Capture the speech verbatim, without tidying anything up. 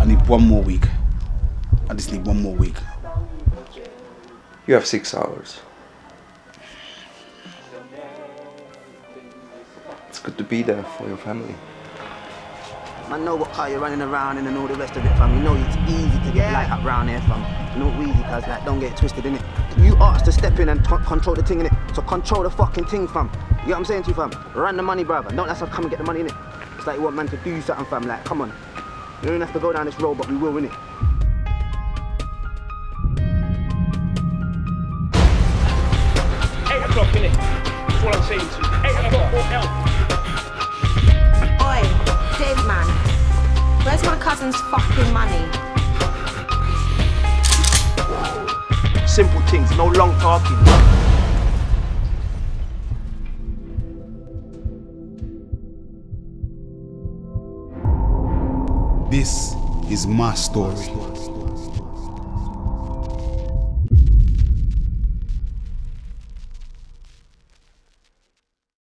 need one more week. I just need one more week. You have six hours. It's good to be there for your family. I know what car you're running around in and all the rest of it, fam. You know it's easy to get light up round here, fam. You know easy, cuz, like, don't get it twisted, innit? You asked to step in and control the thing, innit? So control the fucking thing, fam. You know what I'm saying to you, fam? Run the money, brother. Don't let us come and get the money, innit? It's like you want man to do something, fam. Like, come on. You don't have to go down this road, but we will, innit? Eight o'clock, innit? That's what I'm saying to you. Eight o'clock or else. Oi, Dave, man. Where's my cousin's fucking money? Simple things, no long talking. This is my story.